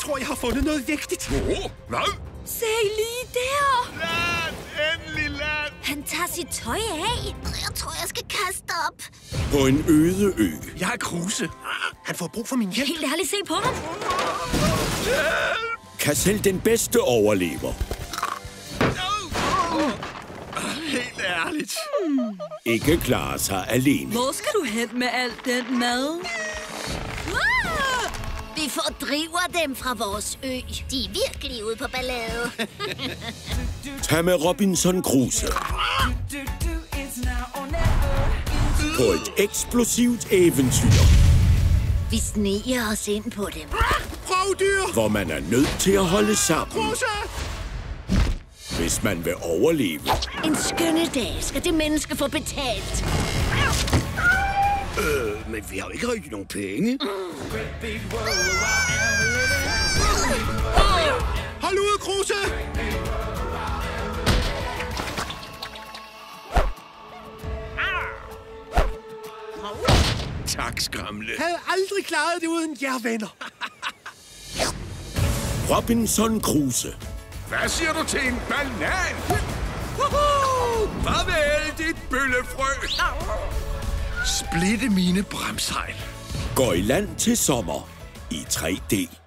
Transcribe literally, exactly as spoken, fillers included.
tror, jeg har fundet noget vigtigt. Åh, hvad? Se lige der! Land! Endelig land! Han tager sit tøj af. Jeg tror, jeg skal kaste op. På en øde ø. Jeg er Kruse. Han får brug for min hjælp. Helt ærligt, se på ham. Kan selv den bedste overleve. Helt ærligt. Ikke klare sig alene. Hvor skal du hen med al den mad? Vi fordriver dem fra vores ø. De er virkelig ude på ballade. Tag med Robinson Crusoe. På et eksplosivt eventyr. Vi sniger os ind på dem. Rovdyr! Hvor man er nødt til at holde sammen, Kruse! hvis man vil overleve. En skønne dag skal det menneske få betalt. Øh, men vi har jo ikke rigtig nogen penge. Hold ud, Kruse! Tak, skramle. Jeg havde aldrig klaret det uden jer, venner. Robinson Crusoe. Hvad siger du til en banan? Farvel, dit bøllefrø. Splitte mine bremsejl. Går i land til sommer i tre D.